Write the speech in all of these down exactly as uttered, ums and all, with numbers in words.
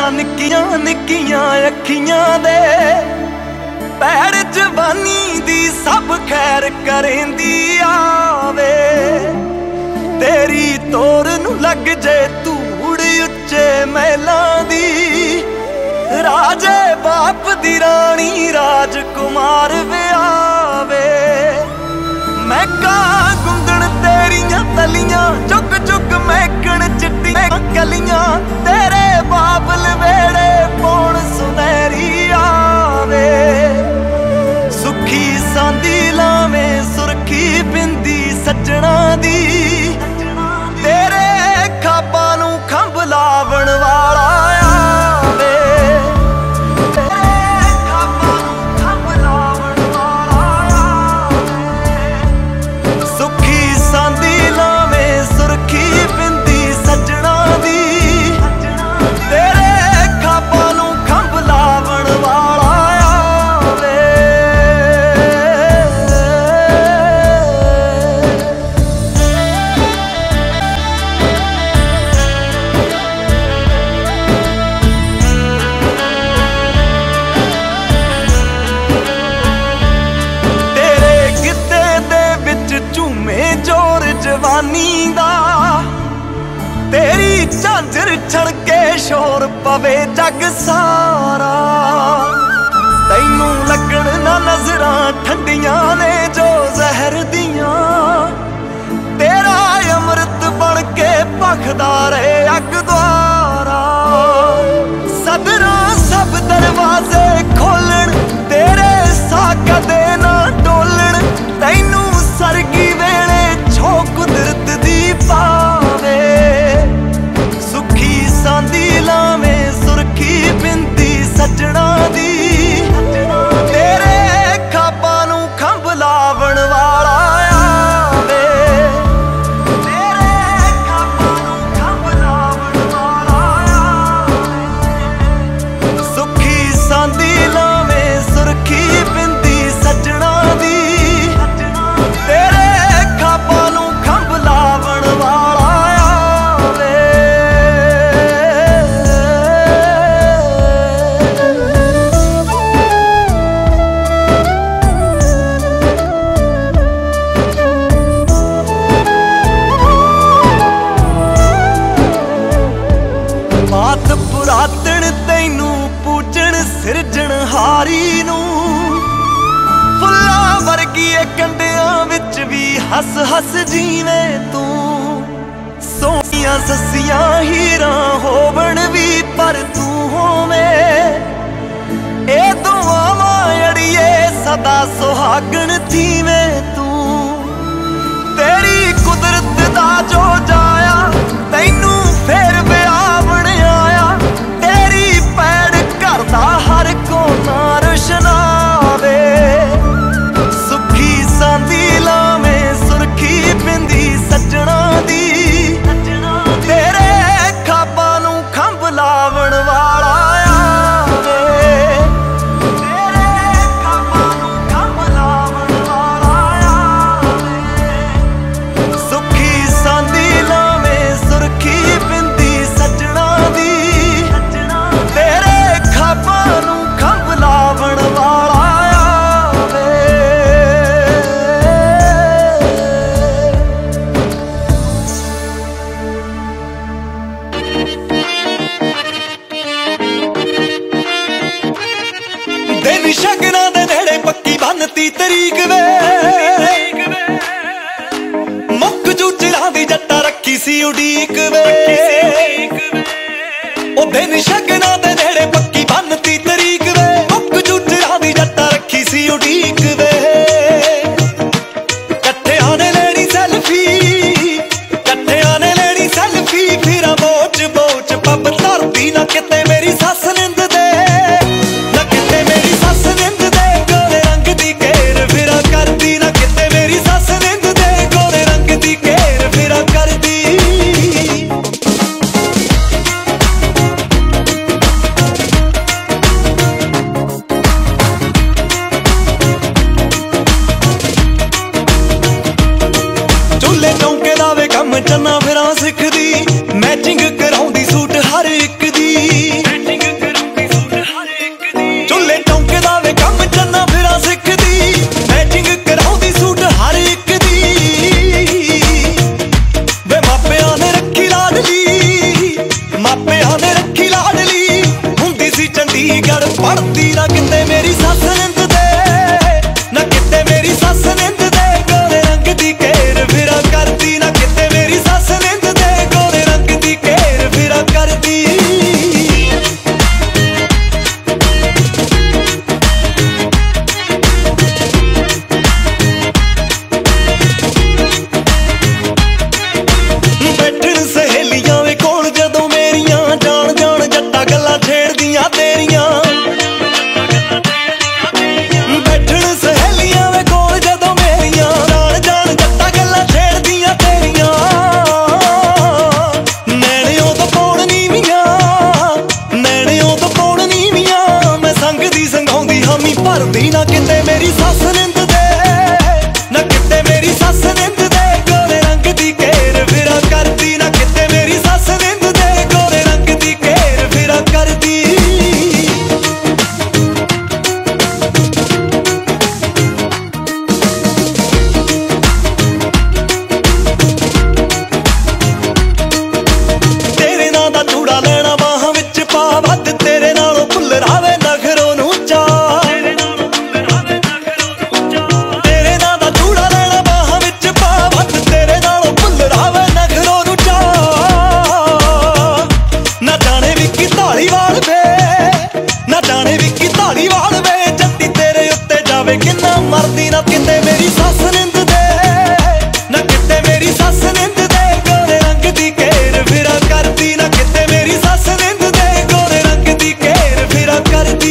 निक्कियां निक्कियां अखियां दे पैर जवानी दी सब खैर करेंदी आवे। तेरी तोर नू लग जे धूड़ उच्चे महलां दी, राजे बाप दी रानी राजकुमार व्यावे। मैं का गुंदण तेरियां तलियां चुक चुक महकण चिट्टियां कलियां, तेरे बाबल वेड़े पौण सुनहरी आवे। सुखी सांदी लावें सुरखी बिंदी सज्जणा दी, तेरे खाबां नू खंभ लावण वाला आवे। जवानी दा तेरी झांझर छड़के शोर पवे जग सारा, तैनू लगण ना नजरां ठंडियां ने जो जहर दियां, तेरा अमृत बन के भखदा रहे अग द्वारा। सदरां सब दरवाजे खोलण तेरे साका दे ना डोलण, तैनू सरगी वेले छो कुदरत दी पावे। सुखी सांदी लावें सुरखी बिंदी सज्जणा दी, तेरे खाबां नू खंभ लावण वाला आवे। तेरे खाबां नू खंभ लावण वाला आवे। सुखी सांदी लावें सुरखी बिंदी सज्जणा दी, तेरे खाबां नू खंभ लावण वाला आवे। बात पुरातन तैनू पूजन सिरजणहारी नू, फुल्लां वर्गी कंडियां विच भी हस हस जीवें तू। सोहणियां ससियां हीरां होवण भी पर तू होवें, ए दुआवां अड़िए सदा सुहागण जीवें तू। तेरी कुदरत दा जो जाया तैनू फेर विआवण आया, तेरी पैड़ घर दा हर कोना रोशनावे। सुखी सांदी लावें सुरखी बिंदी सज्जणा दी, तेरे खाबां नू खंभ लावण वाला आवे। तेरे खाबां नू खंभ लावण वाला आवे। सुखी सांदी लावें सुरखी बिंदी सज्जणा दी, तेरे खाबां नू खंभ लावण वाला आवे। दिन शगना दे नेड़े पक्की बनती तरीक वे, मुक जूचरा दी जट्टा रखी सी उड़ीक वे। ओ दिन शगना दे नेड़े पक्की बनती तरीक वे, मुक जूचरा दी जट्टा रखी सी उड़ीक वे। कट्ठियां ने लेनी सैल्फी, कट्ठियां ने लेनी सैल्फी, फिर बोच बोच पब धरती ना किते मेरी सस निंद दे, ना किते मेरी सस निंद दे। गोरे रंग दी घेर फिरा करदी, ना किते मेरी सस निंद दे, गोरे रंग दी घेर फिरा करदी। चन्ना फिरां सिखदी, मैचिंग कराउंदी सूट हर एक दी। होवे किन्ना मरदी ना किते मेरी सस निंद दे, ना किते मेरी सस निंद दे गोरे रंग दी घेर फिरा करदी, ना किते मेरी सस निंद दे गोरे रंग दी घेर फिरा करदी।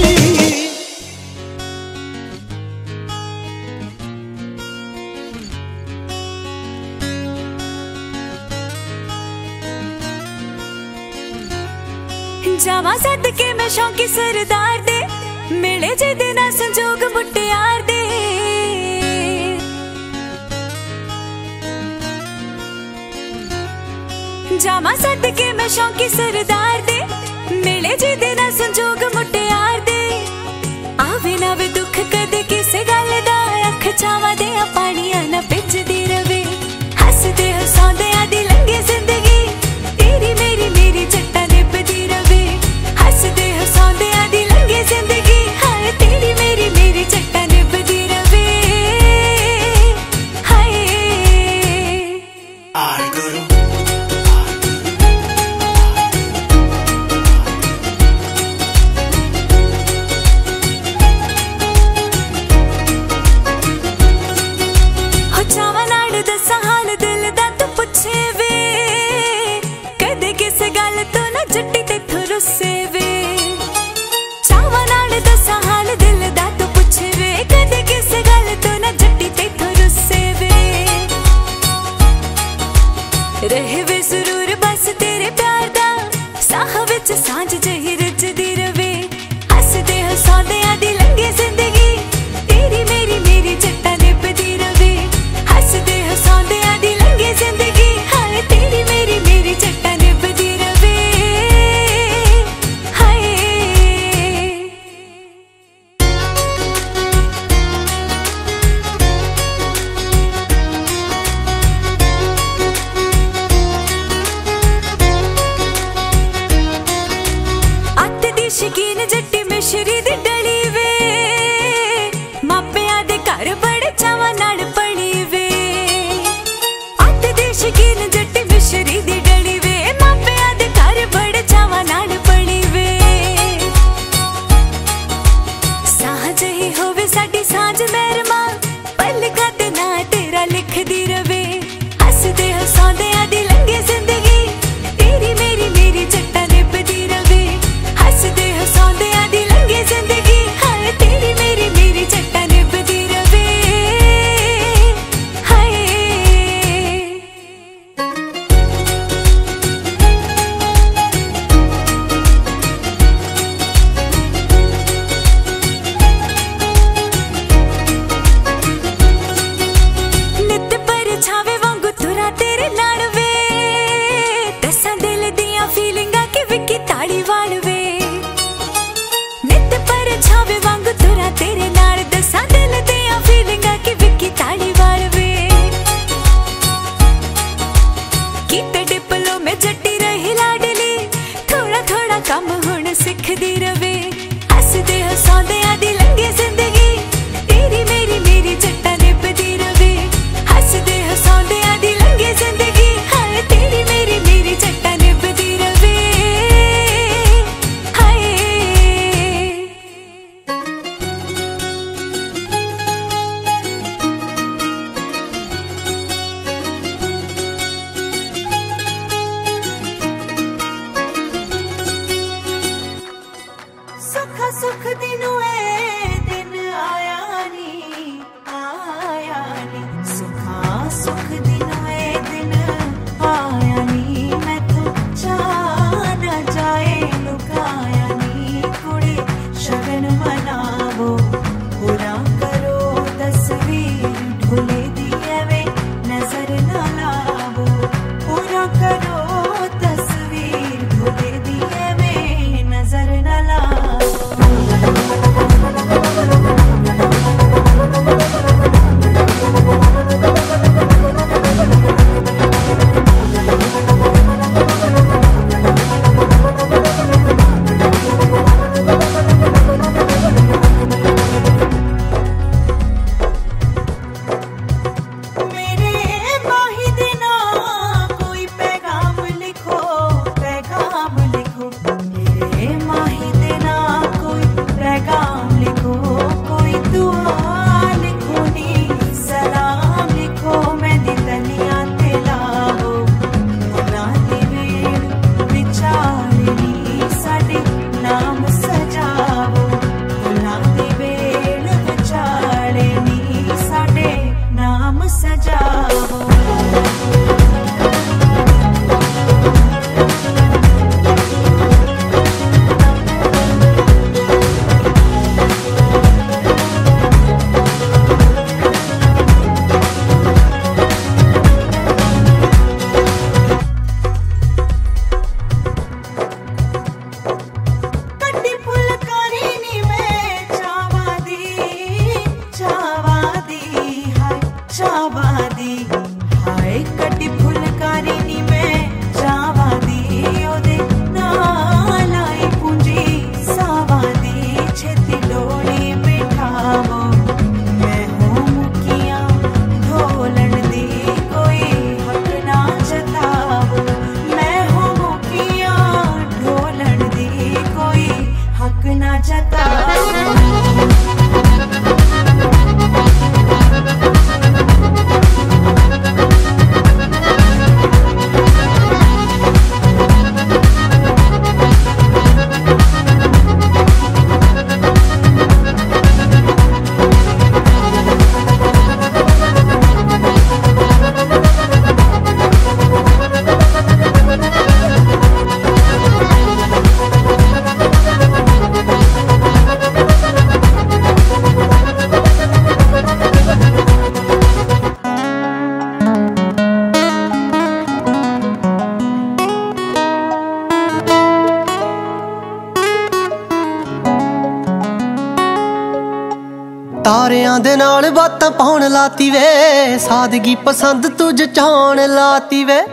जावा सदके मैं शौकी सरदार दे, मिले जिदे ना संजोग मुटियार दे। जावा सदके मैं शौकी सरदार दे, मिले जिदे ना संजोग मुटियार दे। आवे ना वे दुख कदे किसे गल दा, अख छावा दे पानिया ना भिजदी रवे। हसदे हसांदे आदी लंघे जिंदगी, तेरी मेरी मेरी जट्टा निभदी रवे। हसदे हसांदे आदी लंघे जिंदगी, हाय तेरी मेरी मेरी जट्टा निभदी रवे। हाय आए गुरु हो चावा नाड़ दसा हाल दिल दा तू पुछे वे, कदे किस गल तो ना जट्टी तेथों रुस्से वे। चावा नाड़ दसा हाल दिल दा तू पुछे वे, कदे किस गल तो ना जट्टी तेथों रुस्से वे। रहे वे जरूर बस तेरे प्यार दा, साह विच सांझ जही रजदी रवे। हसदे हसांदे आदी लंघे जिंदगी, तेरी मेरी मेरी जट्टा निभदी रवे। हसदे हसांदे आदी लंघे जिंदगी, हाय तेरी मेरी मेरी जट्टा निभदी रवे। हाय अत दी शकीन जट्टी मिश्री दी डली वे, मापिया दे घर बड़े चावा नाड़ पड़ी वे। अत दी शकीन जट्टी मिश्री दी डली वे, मापिया दे घर बड़े चावा नाड़ पड़ी वे। सांझ ही होवे साडी सांझ मेहरमा, पलकां ते ना तेरा लिखदी रवे। हसदे हसांदे आदी लंघे जिंदगी, तेरी मेरी मेरी जट्टा निभदी रवे। हसदे हसांदे आदी लंघे जिंदगी, हाय तेरी मेरी मेरी जट्टा निभदी रवे। हाय नित पर छावे वांगू तुरा तेरे नाल वे, दसां दिल दियां फीलिंगां कि विकी ताड़ी वाल वे। नित पर छावे वांगू तुरा तेरे नाल, दसां दिल दियां फीलिंगां कि विकी ताड़ी वाल वे। कीते डिपलो में जट्टी रही लाडली, थोड़ा थोड़ा कम हुण सिखदी रवे। हसदे हसांदे आदी लंघे जिंदगी, तेरी मेरी मेरी जट्टा निभदी रवे। हसदे हसांदे आदी लंघे जिंदगी, हाय तेरी मेरी मेरी जट्टा निभदी रवे। हाय सुख ਤਾਰਿਆਂ ਦੇ ਨਾਲ ਬਾਤਾਂ ਪਾਉਣ ਲਾਤੀ ਵੇ, ਸਾਦਗੀ ਪਸੰਦ ਤੂੰ ਜਚਾਉਣ ਲਾਤੀ ਵੇ।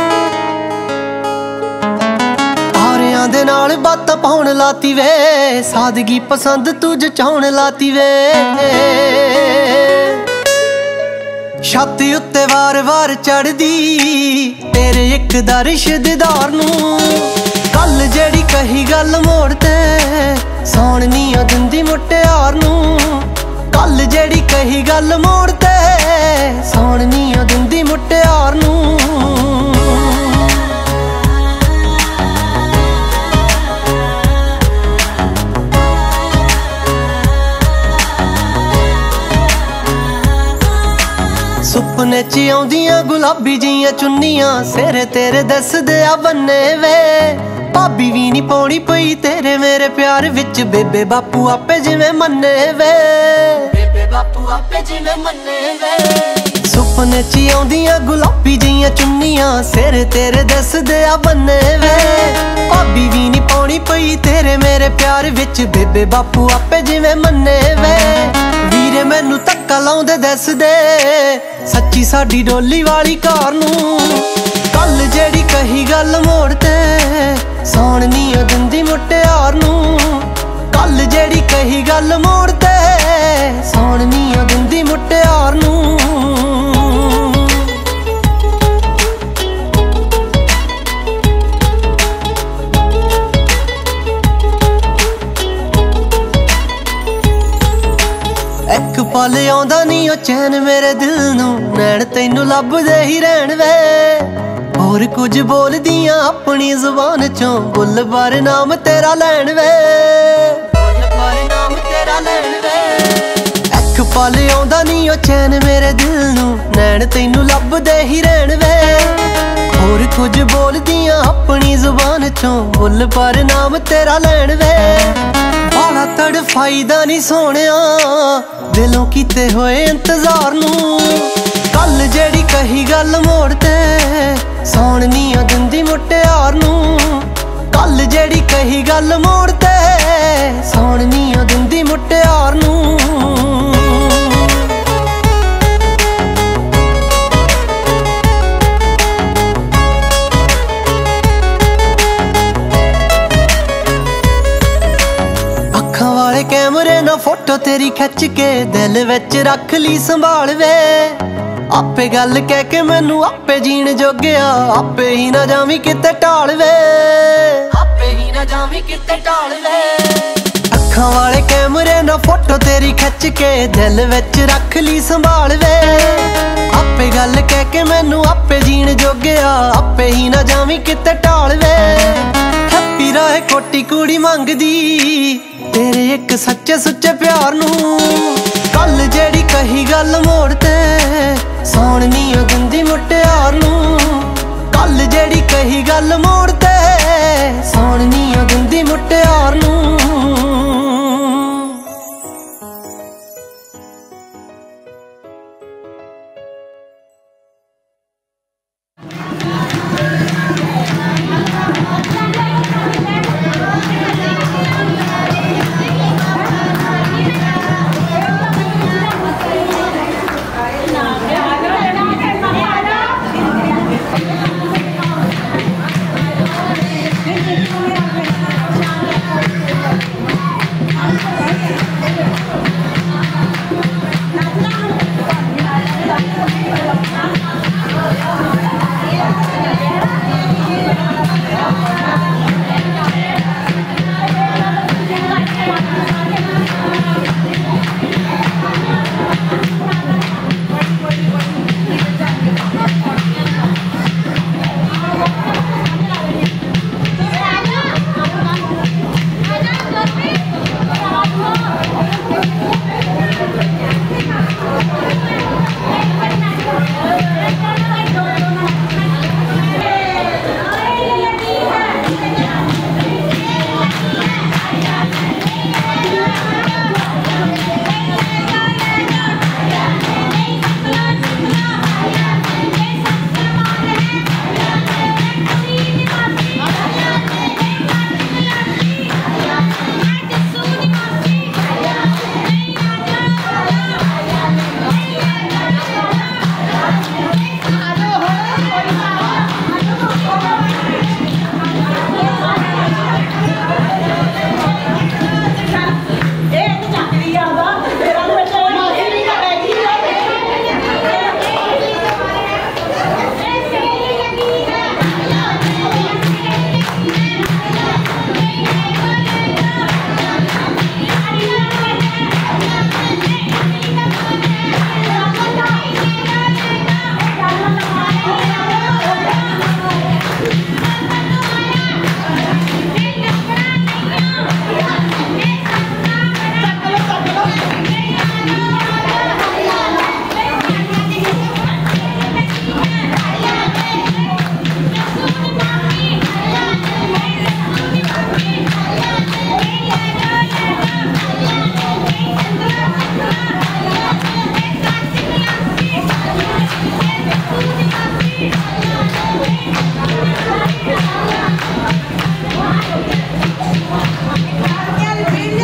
ਤਾਰਿਆਂ ਦੇ ਨਾਲ ਬਾਤਾਂ ਪਾਉਣ ਲਾਤੀ ਵੇ, ਸਾਦਗੀ ਪਸੰਦ ਤੂੰ ਜਚਾਉਣ ਲਾਤੀ ਵੇ। ਛੱਤ ਉੱਤੇ ਵਾਰ-ਵਾਰ ਚੜਦੀ ਤੇਰੇ ਇੱਕ ਦਾ ਰਿਸ਼ਤੇਦਾਰ ਨੂੰ, ਕੱਲ ਜਿਹੜੀ ਕਹੀ ਗੱਲ ਮੋੜ ਤੇ ਸੌਣ ਨੀ ਆ ਦਿੰਦੀ ਮੁਟਿਆਰ ਨੂੰ। ਕੱਲ ਜਿਹੜੀ ਕਹੀ ਗੱਲ ਮੋੜ ਤੇ ਸੌਣ ਨੀ ਆ ਦਿੰਦੀ ਮੁਟਿਆਰ ਨੂੰ। ਸੁਪਨੇ ਚ ਆਉਂਦੀਆਂ ਗੁਲਾਬੀ ਜੀਆਂ ਚੁੰਨੀਆਂ, ਸਿਰ ਤੇਰੇ ਦੱਸਦੇ ਆ ਬੰਨੇ ਵੇ। ਭਾਬੀ ਵੀ ਨੀ ਪਾਉਣੀ ਪਈ ਤੇਰੇ ਮੇਰੇ ਪਿਆਰ ਵਿੱਚ, ਬੇਬੇ ਬਾਪੂ ਆਪੇ ਜਿਵੇਂ ਮੰਨੇ ਵੇ। ਬੇਬੇ ਬਾਪੂ ਆਪੇ ਜਿਵੇਂ ਮੰਨੇ ਵੇ। ਸੁਪਨੇ ਚ ਆਉਂਦੀਆਂ ਗੁਲਾਬੀ ਜੀਆਂ ਚੁੰਨੀਆਂ, ਸਿਰ ਤੇਰੇ ਦੱਸਦੇ ਆ ਬੰਨੇ ਵੇ। ਭਾਬੀ ਵੀ ਨੀ ਪਾਉਣੀ ਪਈ ਤੇਰੇ ਮੇਰੇ ਪਿਆਰ ਵਿੱਚ, ਬੇਬੇ ਬਾਪੂ ਆਪੇ ਜਿਵੇਂ ਮੰਨੇ ਵੇ। ਵੀਰੇ ਮੈਨੂੰ ਧੱਕਾ ਲਾਉਂਦੇ ਦੱਸਦੇ ਸੱਚੀ ਸਾਡੀ ਡੋਲੀ ਵਾਲੀ ਕਾਰ ਨੂੰ, ਕੱਲ ਜਿਹੜੀ ਕਹੀ ਗੱਲ ਮੋੜ ਤੇ ਸੌਣ ਨੀ ਆ ਦਿੰਦੀ ਮੁਟਿਆਰ ਨੂੰ। ਕੱਲ ਜਿਹੜੀ ਕਹੀ ਗੱਲ ਮੋੜ ਤੇ ਸੌਣ ਨੀ ਆ ਦਿੰਦੀ ਮੁਟਿਆਰ ਨੂੰ। ਇੱਕ ਪਲ ਆਉਂਦਾ ਨੀ ਉਹ ਚੈਨ ਮੇਰੇ ਦਿਲ ਨੂੰ, ਨੈਣ ਤੈਨੂੰ ਲੱਭਦੇ ਹੀ ਰਹਿਣ ਵੇ। ਹੋਰ ਕੁਝ ਬੋਲਦੀਆਂ ਆਪਣੀ ਜ਼ੁਬਾਨ ਚੋਂ, ਬੁੱਲ ਬਾਰੇ ਨਾਮ ਤੇਰਾ ਲੈਣ ਵੇ। ਬੁੱਲ ਬਾਰੇ ਨਾਮ ਤੇਰਾ ਲੈਣ ਵੇ। ਇੱਕ ਪਲ ਆਉਂਦਾ ਨੀ ਉਹ ਚੈਨ ਮੇਰੇ ਦਿਲ ਨੂੰ, ਨੈਣ ਤੈਨੂੰ ਲੱਭਦੇ ਹੀ ਰਹਿਣ ਵੇ। ਹੋਰ ਕੁਝ ਬੋਲਦੀਆਂ ਆਪਣੀ ਜ਼ੁਬਾਨ ਚੋਂ, ਬੁੱਲ ਬਾਰੇ ਨਾਮ ਤੇਰਾ ਲੈਣ ਵੇ। ਬਾਲਾ ਤੜਫਾਈਦਾ ਨੀ ਸੋਹਣਿਆ ਦਿਲੋਂ ਕੀਤੇ ਹੋਏ ਇੰਤਜ਼ਾਰ ਨੂੰ, ਕੱਲ ਜਿਹੜੀ ਕਹੀ ਗੱਲ ਮੋੜ ਤੇ ਸੌਣ ਨੀ ਆ ਦਿੰਦੀ ਮੁਟਿਆਰ ਨੂੰ। ਕੱਲ ਜਿਹੜੀ ਕਹੀ ਗੱਲ ਮੋੜ ਤੇ ਸੌਣ ਨੀ ਆ ਦਿੰਦੀ ਮੁਟਿਆਰ ਨੂੰ। ਅੱਖਾਂ ਵਾਲੇ ਕੈਮਰੇ ਨਾਲ ਫੋਟੋ ਤੇਰੀ ਖਿੱਚ ਕੇ ਦਿਲ ਵਿੱਚ ਰੱਖ ਲਈ ਸੰਭਾਲ ਵੇ। ਆਪੇ ਗੱਲ ਕਹਿ ਕੇ ਮੈਨੂੰ ਆਪੇ ਜੀਣ ਜੋਗਿਆ, ਆਪੇ ਹੀ ਨਾ ਜਾਵੀਂ ਕਿਤੇ ਢਾਲ ਵੇ। ਆਪੇ ਹੀ ਨਾ ਜਾਵੀਂ ਕਿਤੇ ਢਾਲ ਵੇ। ਅੱਖਾਂ ਵਾਲੇ ਕੈਮਰੇ ਨਾਲ ਫੋਟੋ ਤੇਰੀ ਖਿੱਚ ਕੇ ਦਿਲ ਵਿੱਚ ਰੱਖ ਲਈ ਸੰਭਾਲ ਵੇ। ਆਪੇ ਗੱਲ ਕਹਿ ਕੇ ਮੈਨੂੰ ਆਪੇ ਜੀਣ ਜੋਗਿਆ, ਆਪੇ ਹੀ ਨਾ ਜਾਵੀਂ ਕਿਤੇ ਢਾਲ ਵੇ। ਹੈਪੀ ਰਾਏ ਕੋਟੀ ਕੁੜੀ ਮੰਗਦੀ ਤੇਰੇ ਇੱਕ ਸੱਚੇ ਸੁੱਚੇ ਪਿਆਰ ਨੂੰ, ਕੱਲ ਜਿਹੜੀ ਕਹੀ ਗੱਲ ਮੋੜ ਤੇ ਸੌਣ ਨੀ ਆ ਦਿੰਦੀ ਮੁਟਿਆਰ ਨੂੰ। ਕੱਲ ਜਿਹੜੀ ਕਹੀ ਗੱਲ ਮੋੜ ਤੇ ਸੌਣ ਨੀ ਆ ਦਿੰਦੀ ਮੁਟਿਆਰ ਨੂੰ। Daniel Billy.